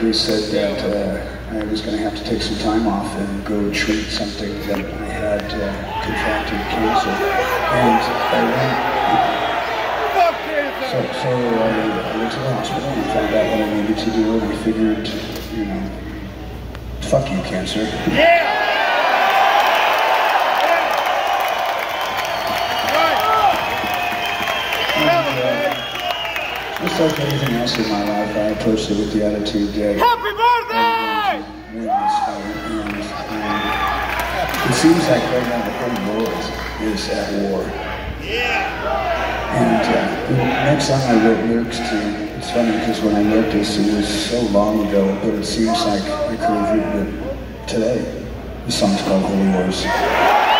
they said that I was going to have to take some time off and go treat something that I had contracted cancer. And so I went to the hospital and found out what I needed to do, and I figured, you know, fuck you, cancer. Yeah! Just like anything else in my life, I approached it with the attitude that Happy birthday! win this fight. And it seems like right now the whole world is at war. Yeah. And the next song I wrote lyrics to, it's funny because when I wrote this, it was so long ago, but it seems like I could have written it today. The song's called Holy Wars.